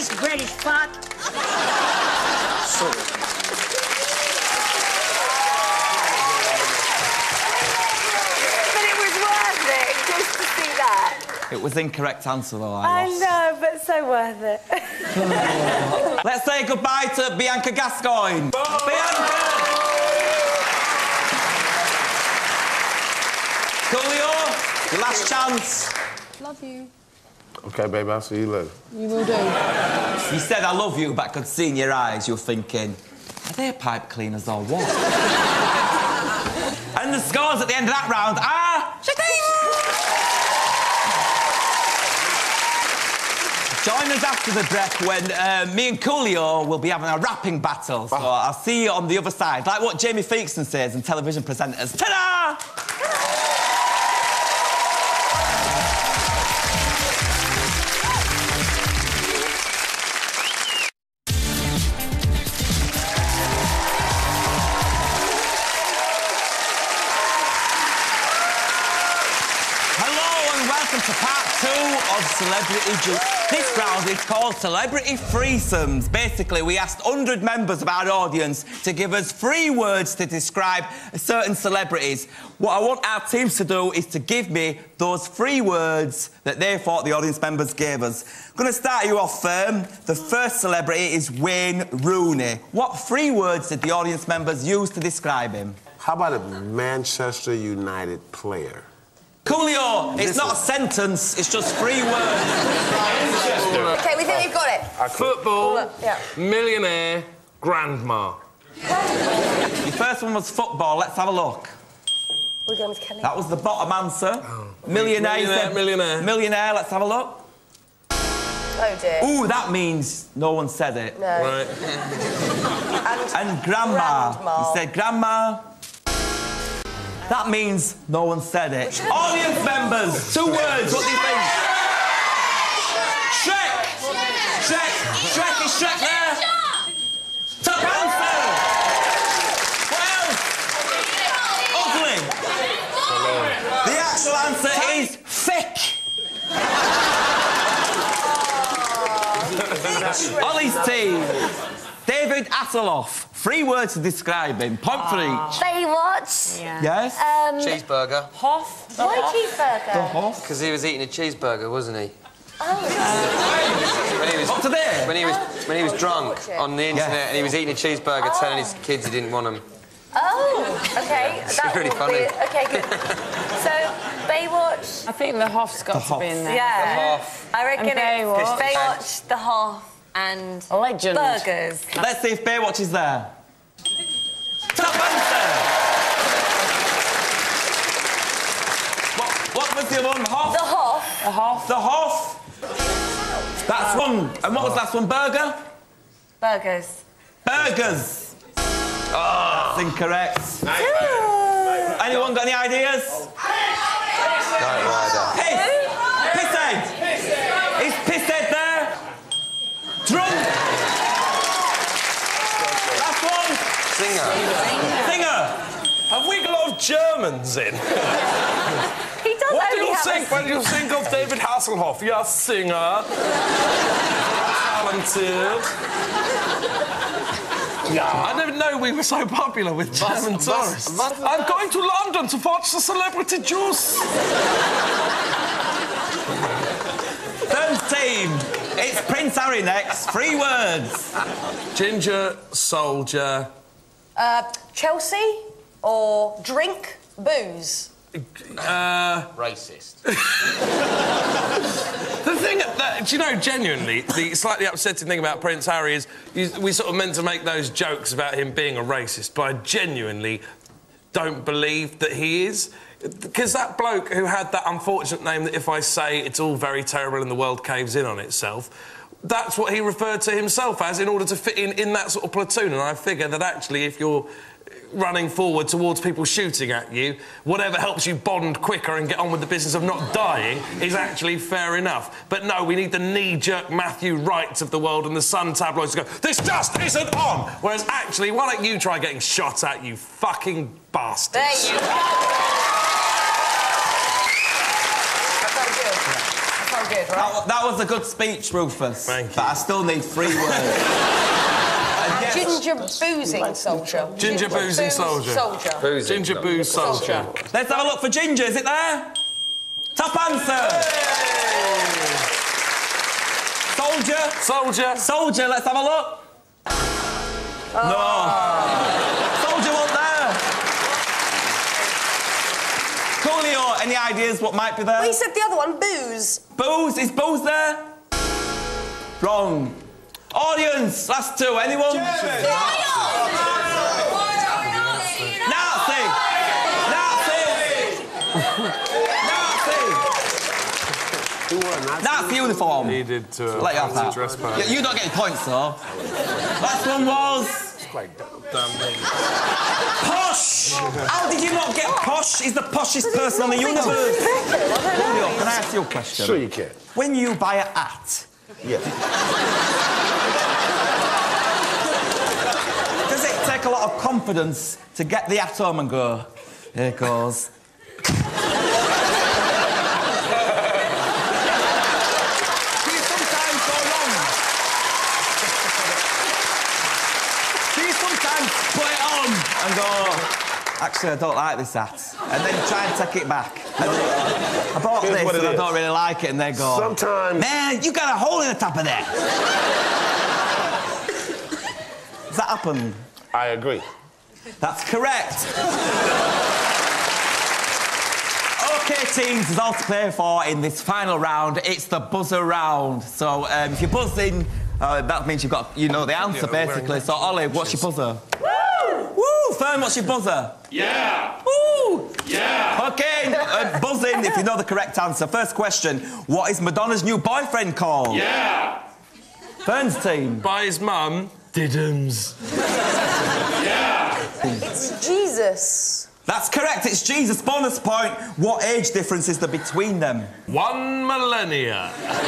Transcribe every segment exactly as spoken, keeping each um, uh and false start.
this British fuck. Sorry. But it was worth it just to see that. It was the incorrect answer, though. I, I lost. know, but so worth it. Let's say goodbye to Bianca Gascoigne. Bianca! Coolio, your last chance. Love you. OK, baby, I'll see you later. You will do. You said I love you, but I could see in your eyes you were thinking, are they pipe cleaners or what? And the scores at the end of that round are... Join us after the break when uh, me and Coolio will be having a rapping battle. So I'll see you on the other side. Like what Jamie Theakston says in television presenters. Ta-da! To part two of Celebrity Juice. This round is called Celebrity Threesomes. Basically, we asked one hundred members of our audience to give us three words to describe certain celebrities. What I want our teams to do is to give me those three words that they thought the audience members gave us. I'm going to start you off firm. The first celebrity is Wayne Rooney. What three words did the audience members use to describe him? How about a Manchester United player? Coolio, it's not a sentence, it's just three words. OK, we think we've got it. Football, yeah. millionaire, grandma. Your first one was football, let's have a look. We're going with Kelly. That was the bottom answer. Oh. Millionaire, millionaire, millionaire. Millionaire, let's have a look. Oh, dear. Ooh, that means no one said it. No. Right. and, and grandma. grandma. You said grandma. That means no one said it. Audience members, two words, what do you think? Shrek! Shrek! Shrek, is Shrek there? Top answer! What else? Ugly! The actual answer is thick! Ollie's team. David Hasselhoff. Three words to describe him. Point for each. Baywatch. Yeah. Yes? Um, cheeseburger. Hoff. Why cheeseburger? The Hoff? Because he was eating a cheeseburger, wasn't he? Oh. When he was, Up to there? When he was, when he was drunk on the internet yeah. and he was eating a cheeseburger, oh. telling his kids he didn't want them. Oh, OK. It's that really will funny. Be, OK, good. So, Baywatch... I think the Hoff's got the to Hoff. be in there. Yeah. The Hoff. I reckon and it's Baywatch. Baywatch, the Hoff, and... Legend. Burgers. Let's see if Baywatch is there. Top answer! What, what was the other one? Hoff? The Hoff. The Hoff. The Hoff. That's one. And what was the last one? Burger? Burgers. Burgers. Oh. That's incorrect. Anyone got any ideas? Knight Rider. Piss! Pisshead! Is Pisshead there? Drunk! Last one! Singer. Singer! Have we got a lot of Germans in? He does What do only you have think a... when you think of David Hasselhoff? You're a singer. Talented. Yeah. I didn't know we were so popular with German Bus- tourists. bus- bus- I'm going to London to watch the Celebrity Juice. Third team. It's Prince Harry next. Three words. Ginger, soldier... Uh, Chelsea or drink, booze? Uh... Racist. The thing that, do you know, genuinely, the slightly upsetting thing about Prince Harry is you, we sort of meant to make those jokes about him being a racist, but I genuinely don't believe that he is. Because that bloke who had that unfortunate name that if I say it's all very terrible and the world caves in on itself, that's what he referred to himself as in order to fit in in that sort of platoon. And I figure that actually if you're running forward towards people shooting at you, whatever helps you bond quicker and get on with the business of not dying is actually fair enough. But no, we need the knee-jerk Matthew Wrights of the world and the Sun tabloids to go, this just isn't on! Whereas actually, why don't you try getting shot at, you fucking bastards? There you go. That sounds good. That sounds good. good, right? That, wa- that was a good speech, Rufus. Thank you. But I still need three words. And yes, Ginger boozing soldier. Ginger boozing soldier. Soldier. Boozing. Ginger booze soldier. let's have a look for Ginger. Is it there? Top answer. Soldier. Soldier. Soldier, let's have a look. No. Soldier wasn't there. Coolio, any ideas what might be there? We said the other one, booze. Booze, is Booze there? Wrong. Audience, last two, anyone? Nazi! Nazi! Nazi! Nazi uniform. He did to a Let you have that. dress party. Yeah, you don't get any points, though. Last one was... Posh! How did you not get Posh? He's the poshest person on the universe. Julio, can I ask you a question? Sure you can. When you buy a hat, Yeah. does it take a lot of confidence to get the hat home and go, here it goes? Do you sometimes go wrong? Do you sometimes put it on and go, actually, I don't like this hat, and then try and take it back? And then, I bought Here's this what it and I is. don't really like it, and they go, Sometimes- man, you got a hole in the top of that. Has that happened? I agree. That's correct. OK, teams, there's all to play for in this final round. It's the buzzer round. So um, if you buzz in, uh, that means you've got, you know the answer, Yeah, basically. So, Ollie, what's your buzzer? Woo! Woo! Fern, what's your buzzer? Yeah! Woo! Yeah! OK, uh, buzz in if you know the correct answer. First question, what is Madonna's new boyfriend called? Yeah! Fern's team. By his mum, Diddums. Yeah! It's Jesus. That's correct, it's Jesus. Bonus point. What age difference is there between them? One millennia.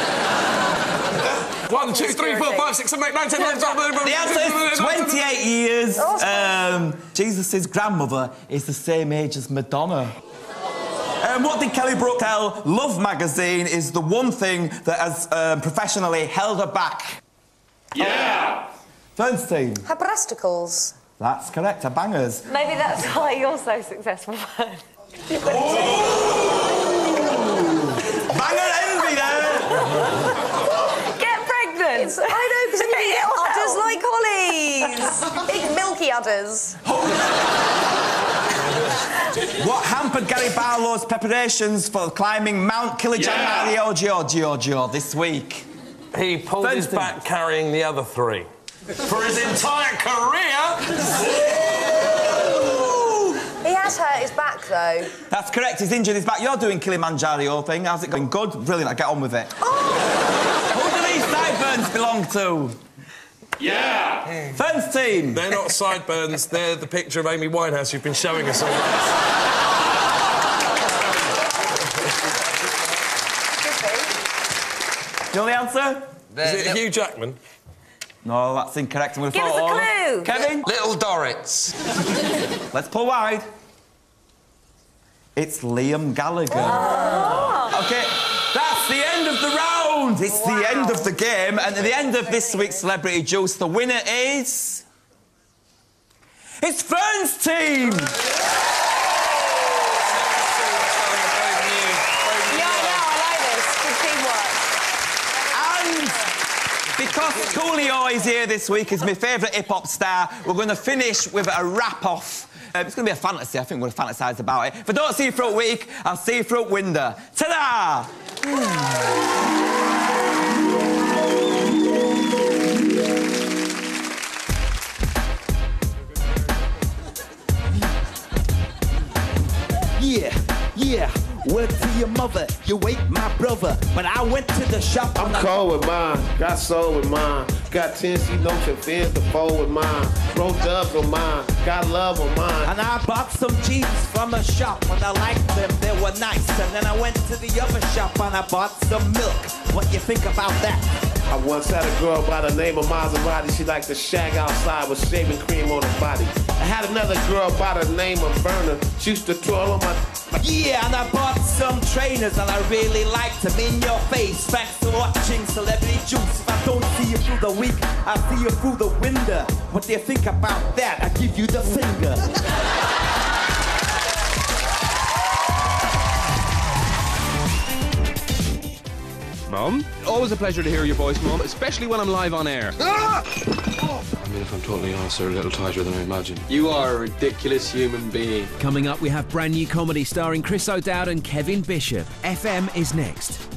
One, two, three, four, five, six, seven, eight, nine, ten, eleven, twelve, The answer is twenty-eight years. Um, Jesus' grandmother is the same age as Madonna. Um, what did Kelly Brook tell Love magazine is the one thing that has um, professionally held her back? Yeah! Fern's team. Her breasticles. That's correct, her bangers. Maybe that's why you're so successful. Banger envy there! Get pregnant. It's, I know, because then you get udders like Hollies. Big milky udders. What hampered Gary Barlow's preparations for climbing Mount Kilimanjaro Giorgio this week? He pulled his Fenton. back carrying the other three. For his entire career! He has hurt his back, though. That's correct, he's injured his back. You're doing Kilimanjaro thing. How's it going? Good? Brilliant, I get on with it. Oh! Who do these sideburns belong to? Yeah! Fern's team. They're not sideburns, they're the picture of Amy Winehouse you've been showing us all. Do you know the answer? Is it Hugh Jackman? No, that's incorrect. I'm gonna Give throw us a it over. clue. Kevin, Little Dorrits. let's pull wide. It's Liam Gallagher. Oh. OK, that's the end of the round. It's Wow. the end of the game. And at the end of this week's Celebrity Juice, the winner is... It's Fern's team! Yeah, I know, I like this. Good teamwork. And because Coolio is here this week as my favourite hip-hop star, we're going to finish with a wrap-off. Uh, it's going to be a fantasy. I think we're going to fantasise about it. If I don't see you throughout week, I'll see you throughout window. Ta-da! Yeah, yeah. Word to your mother, you ain't my brother. But I went to the shop. I'm cold with mine, got soul with mine. Got ten C notes and fins to fold with mine. Bro dubs on mine, got love on mine. And I bought some jeans from a shop and I liked them, they were nice. And then I went to the other shop and I bought some milk. What you think about that? I once had a girl by the name of Maserati. She liked to shag outside with shaving cream on her body. I had another girl by the name of Verna. She used to twirl on my... my Yeah, and I bought some trainers and I really liked them in your face. Thanks for watching Celebrity Juice. If I don't see you through the week, I see you through the window. What do you think about that? I give you the finger. Mum? Always a pleasure to hear your voice, Mum, especially when I'm live on air. I mean, if I'm totally honest, they're a little tighter than I imagined. You are a ridiculous human being. Coming up, we have brand new comedy starring Chris O'Dowd and Kevin Bishop. F M is next.